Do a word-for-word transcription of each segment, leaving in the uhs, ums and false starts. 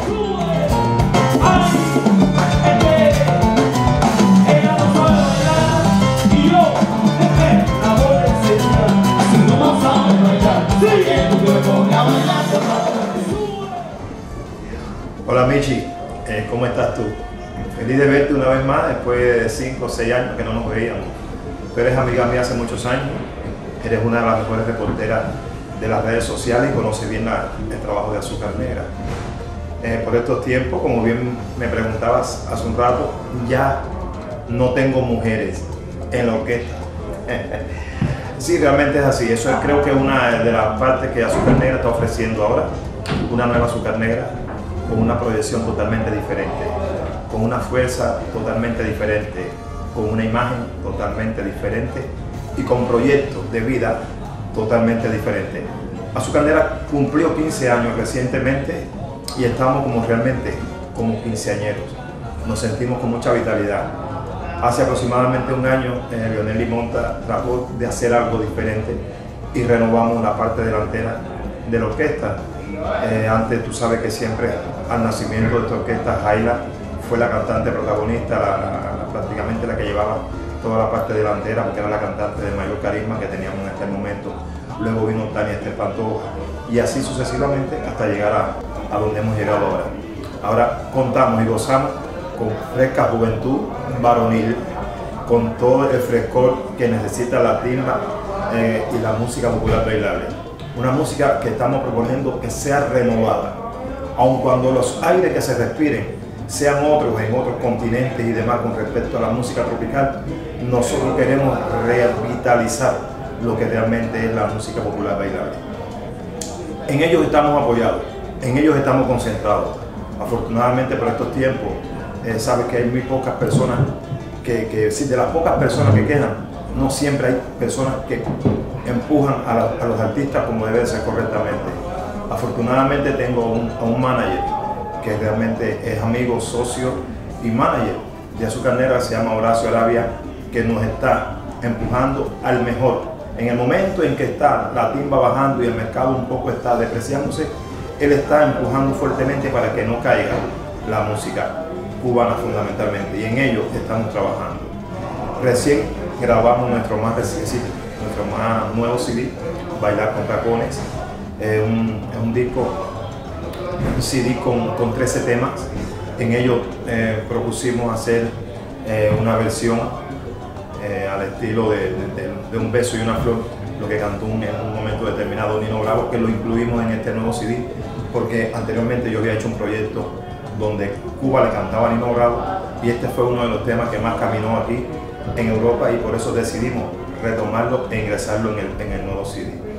Hola Michi, eh, ¿cómo estás tú? Feliz de verte una vez más después de cinco o seis años que no nos veíamos. Tú eres amiga mía hace muchos años, eres una de las mejores reporteras de las redes sociales y conoces bien la, el trabajo de Azúcar Negra. Eh, por estos tiempos, como bien me preguntabas hace un rato, ya no tengo mujeres en la orquesta. Sí, realmente es así. Eso es, creo que una de las partes que Azúcar Negra está ofreciendo ahora, una nueva Azúcar Negra con una proyección totalmente diferente, con una fuerza totalmente diferente, con una imagen totalmente diferente y con proyectos de vida totalmente diferentes. Azúcar Negra cumplió quince años recientemente y estamos como realmente como quinceañeros. Nos sentimos con mucha vitalidad. Hace aproximadamente un año, eh, Lionel Limonta trató de hacer algo diferente y renovamos la parte delantera de la orquesta. Eh, antes tú sabes que siempre al nacimiento de esta orquesta, Jaila fue la cantante protagonista, la, la, la, prácticamente la que llevaba toda la parte delantera, porque era la cantante de mayor carisma que teníamos en este momento. Luego vino Tania Esther Pantoja y así sucesivamente hasta llegar a, a donde hemos llegado ahora. Ahora contamos y gozamos con fresca juventud varonil, con todo el frescor que necesita la timba eh, y la música popular bailable. Una música que estamos proponiendo que sea renovada, aun cuando los aires que se respiren sean otros en otros continentes y demás con respecto a la música tropical, nosotros queremos revitalizar lo que realmente es la música popular bailable. En ellos estamos apoyados, en ellos estamos concentrados. Afortunadamente por estos tiempos, eh, sabes que hay muy pocas personas, que, que si de las pocas personas que quedan, no siempre hay personas que empujan a, la, a los artistas como debe ser correctamente. Afortunadamente tengo un, a un manager que realmente es amigo, socio y manager de Azúcar Negra, se llama Horacio Arabia, que nos está empujando al mejor. En el momento en que está la timba bajando y el mercado un poco está depreciándose, él está empujando fuertemente para que no caiga la música cubana fundamentalmente, y en ello estamos trabajando. Recién grabamos nuestro más reciente, nuestro más nuevo C D, Bailar con Tacones, eh, un, un disco, un C D con, con trece temas. En ello eh, propusimos hacer eh, una versión eh, al estilo de, de, de Un beso y una flor, lo que cantó un, en un momento determinado Nino Bravo, que lo incluimos en este nuevo C D, porque anteriormente yo había hecho un proyecto donde Cuba le cantaba a Nino Bravo y este fue uno de los temas que más caminó aquí en Europa, y por eso decidimos retomarlo e ingresarlo en el, en el nuevo C D.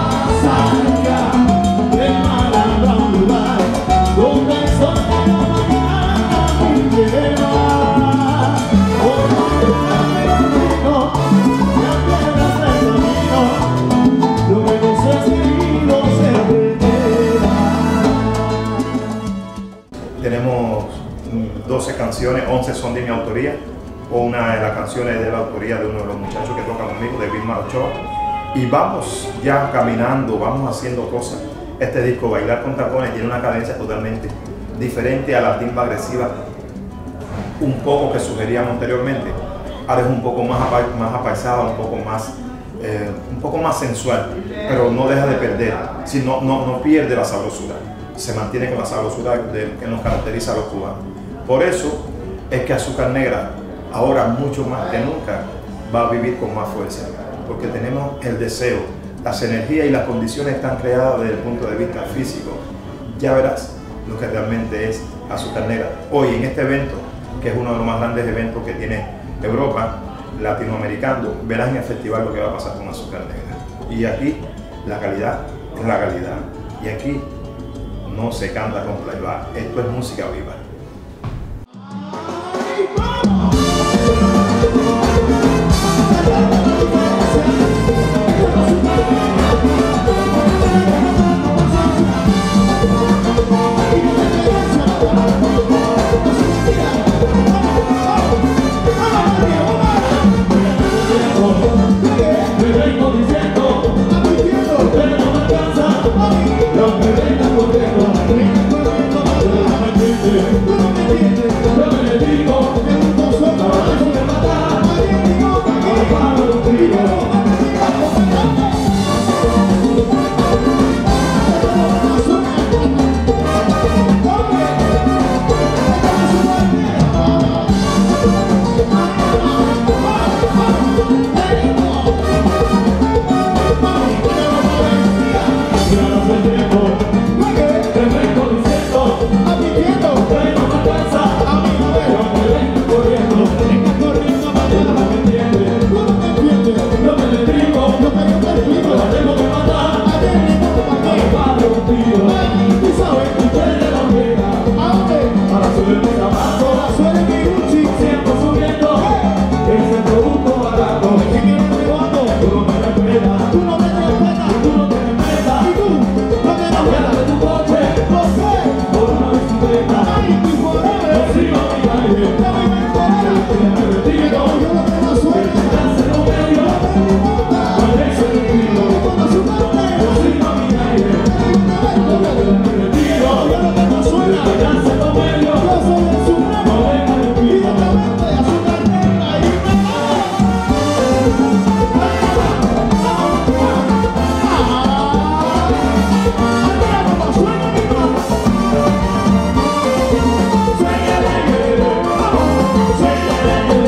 Donde el sol doce canciones, once son de mi autoría, una de las canciones de la autoría de uno de los muchachos que toca conmigo, de Vilma Ochoa. Y vamos ya caminando, vamos haciendo cosas. Este disco, Bailar con Tacones, tiene una cadencia totalmente diferente a la timba agresiva, un poco que sugeríamos anteriormente. Ahora es un poco más, más apaisada, un poco más, eh, un poco más sensual, pero no deja de perder, sino, no, no pierde la sabrosura, se mantiene con la sabrosura de, que nos caracteriza a los cubanos. Por eso es que Azúcar Negra, ahora mucho más que nunca, va a vivir con más fuerza, porque tenemos el deseo, las energías y las condiciones están creadas desde el punto de vista físico. Ya verás lo que realmente es Azúcar Negra. Hoy en este evento, que es uno de los más grandes eventos que tiene Europa, latinoamericano, verás en el festival lo que va a pasar con Azúcar Negra. Y aquí la calidad es la calidad. Y aquí no se canta con playback, esto es música viva. Suena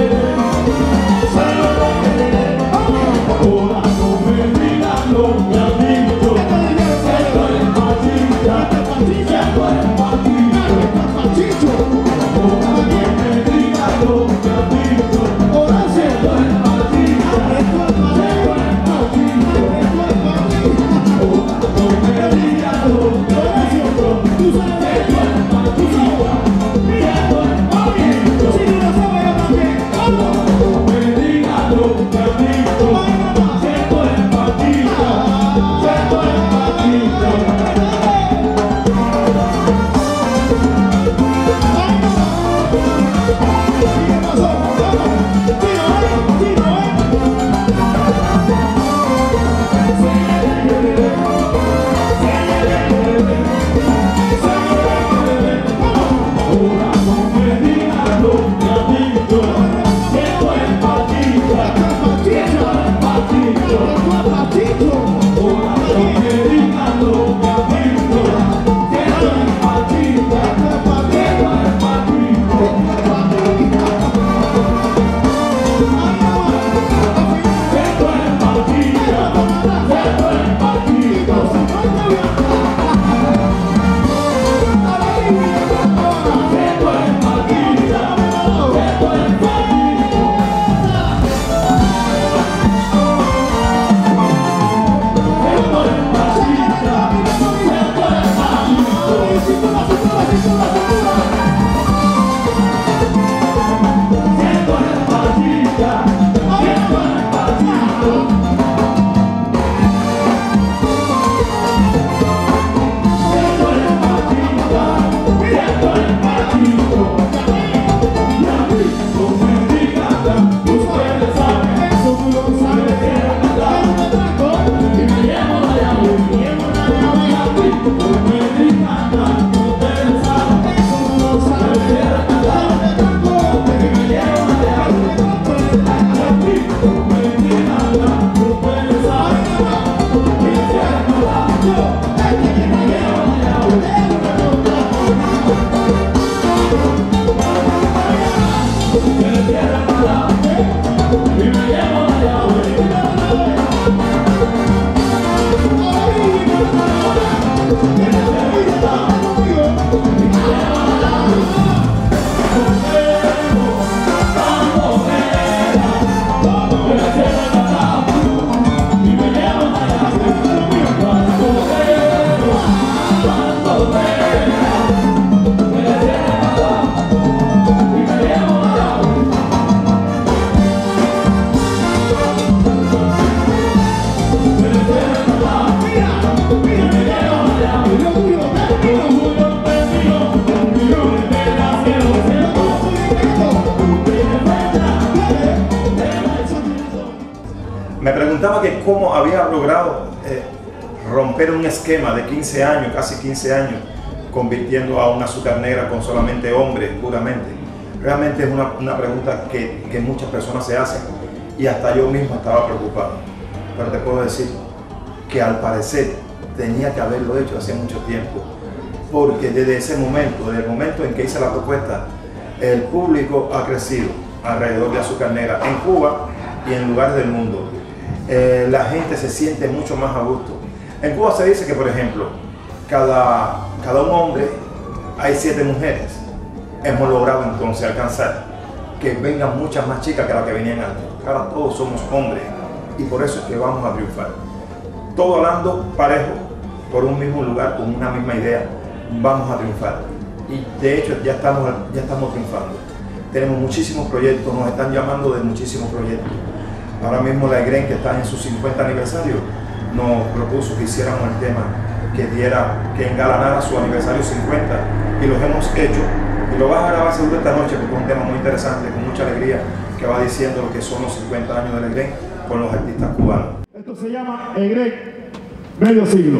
comentaba que cómo había logrado eh, romper un esquema de quince años, casi quince años, convirtiendo a un azúcar negra con solamente hombres puramente. Realmente es una, una pregunta que, que muchas personas se hacen y hasta yo mismo estaba preocupado. Pero te puedo decir que al parecer tenía que haberlo hecho hace mucho tiempo, porque desde ese momento, desde el momento en que hice la propuesta, el público ha crecido alrededor de azúcar negra en Cuba y en lugares del mundo. Eh, la gente se siente mucho más a gusto. En Cuba se dice que, por ejemplo, cada, cada un hombre hay siete mujeres. Hemos logrado entonces alcanzar que vengan muchas más chicas que las que venían antes. Ahora todos somos hombres y por eso es que vamos a triunfar. Todo hablando parejo, por un mismo lugar, con una misma idea, vamos a triunfar. Y de hecho ya estamos, ya estamos triunfando. Tenemos muchísimos proyectos, nos están llamando de muchísimos proyectos. Ahora mismo la EGREN, que está en su cincuenta aniversario, nos propuso que hiciéramos el tema que diera, que engalanara su aniversario cincuenta, y los hemos hecho. Y lo vas a grabar seguro esta noche porque es un tema muy interesante, con mucha alegría, que va diciendo lo que son los cincuenta años del EGREN con los artistas cubanos. Esto se llama EGREN Medio Siglo.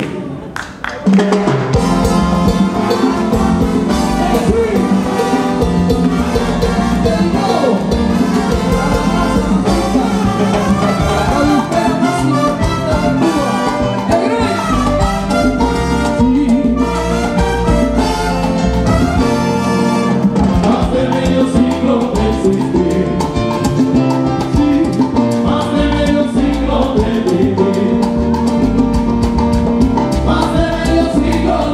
Más de medio siglo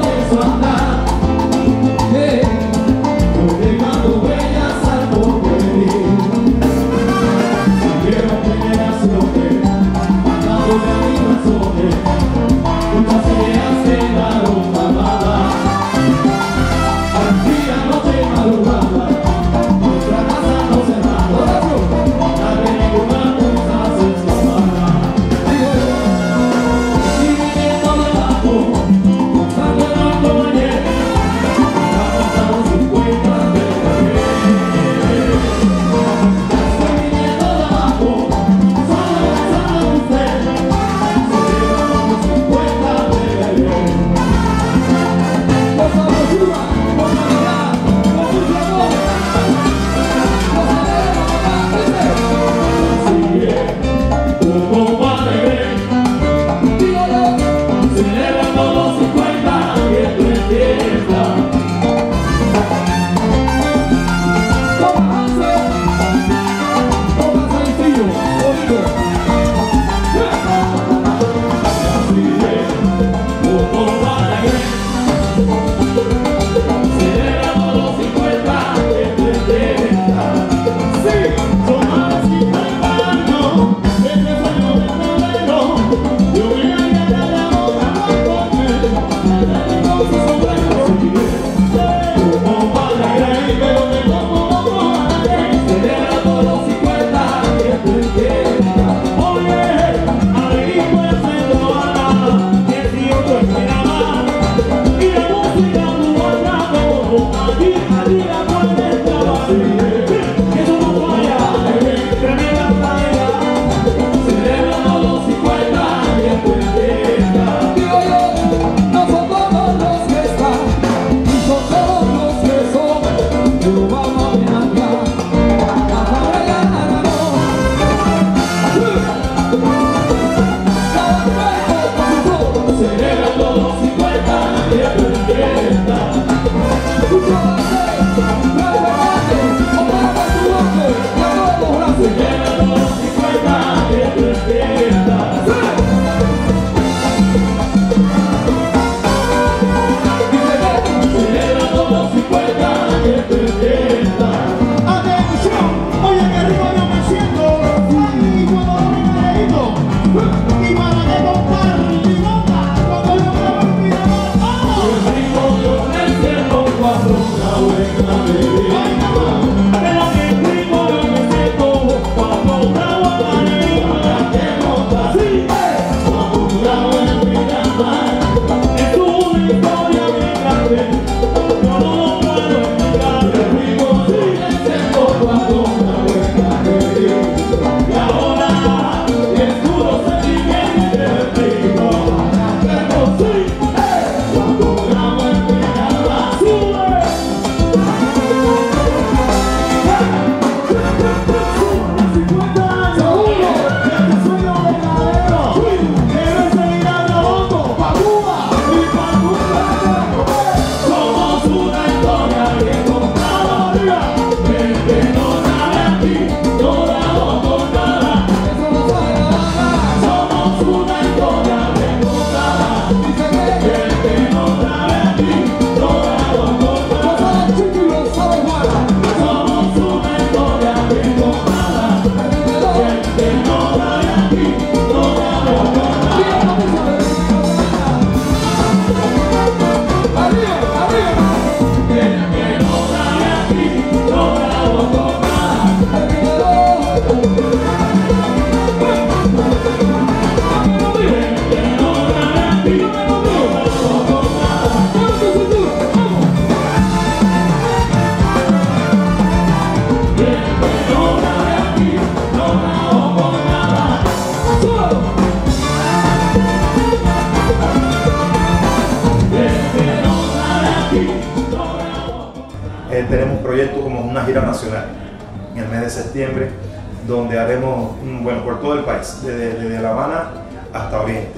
como una gira nacional en el mes de septiembre, donde haremos, bueno, por todo el país, desde, desde La Habana hasta Oriente.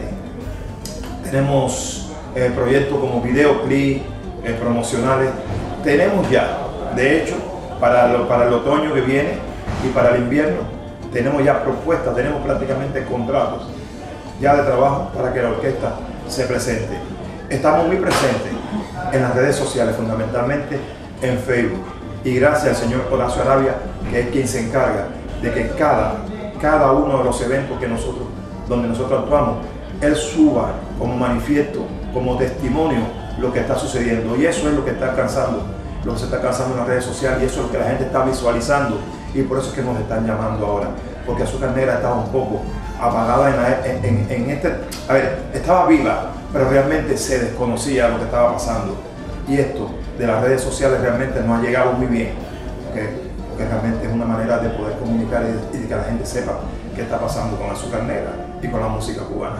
Tenemos eh, proyectos como videoclip, eh, promocionales. Tenemos ya, de hecho, para, lo, para el otoño que viene y para el invierno, tenemos ya propuestas, tenemos prácticamente contratos ya de trabajo para que la orquesta se presente. Estamos muy presentes en las redes sociales, fundamentalmente en Facebook. Y gracias al señor Horacio Arabia, que es quien se encarga de que cada, cada uno de los eventos que nosotros, donde nosotros actuamos, él suba como manifiesto, como testimonio lo que está sucediendo. Y eso es lo que está alcanzando, lo que se está alcanzando en las redes sociales, y eso es lo que la gente está visualizando. Y por eso es que nos están llamando ahora, porque Azúcar Negra estaba un poco apagada en, la, en, en, en este... A ver, estaba viva, pero realmente se desconocía lo que estaba pasando. Y esto de las redes sociales realmente nos ha llegado muy bien, ¿okay? Porque realmente es una manera de poder comunicar y de que la gente sepa qué está pasando con Azúcar Negra y con la música cubana.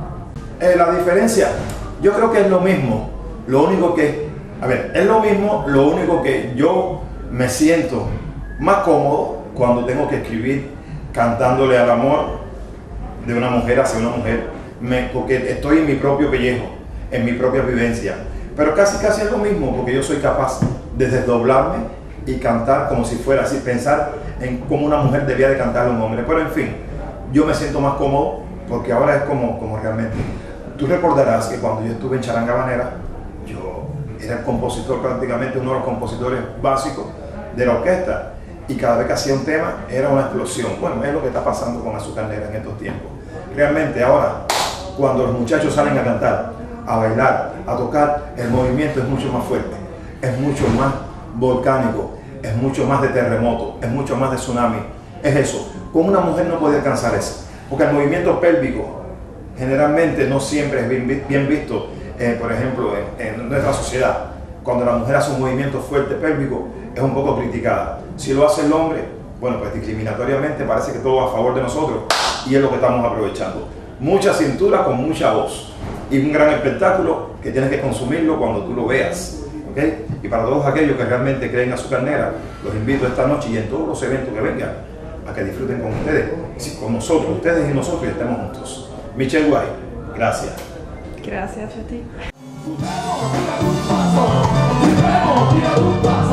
Eh, la diferencia, yo creo que es lo mismo, lo único que, a ver, es lo mismo, lo único que yo me siento más cómodo cuando tengo que escribir cantándole al amor de una mujer hacia una mujer, me, porque estoy en mi propio pellejo, en mi propia vivencia. Pero casi casi es lo mismo, porque yo soy capaz de desdoblarme y cantar como si fuera así, pensar en cómo una mujer debía de cantar a un hombre. Pero en fin, yo me siento más cómodo porque ahora es como, como realmente. Tú recordarás que cuando yo estuve en Charanga Habanera, yo era el compositor, prácticamente uno de los compositores básicos de la orquesta, y cada vez que hacía un tema era una explosión. Bueno, es lo que está pasando con Azúcar Negra en estos tiempos. Realmente ahora, cuando los muchachos salen a cantar, a bailar, a tocar, el movimiento es mucho más fuerte, es mucho más volcánico, es mucho más de terremoto, es mucho más de tsunami. Es eso. Con una mujer no puede alcanzar eso, porque el movimiento pélvico generalmente no siempre es bien, bien visto, eh, por ejemplo, en, en nuestra sociedad. Cuando la mujer hace un movimiento fuerte pélvico, es un poco criticada. Si lo hace el hombre, bueno, pues discriminatoriamente parece que todo va a favor de nosotros, y es lo que estamos aprovechando. Mucha cintura con mucha voz, y un gran espectáculo que tienes que consumirlo cuando tú lo veas, ¿okay? Y para todos aquellos que realmente creen en Azúcar Negra, los invito esta noche y en todos los eventos que vengan a que disfruten con ustedes, con nosotros, ustedes y nosotros, y estemos juntos. Michelle Guay, gracias. Gracias a ti.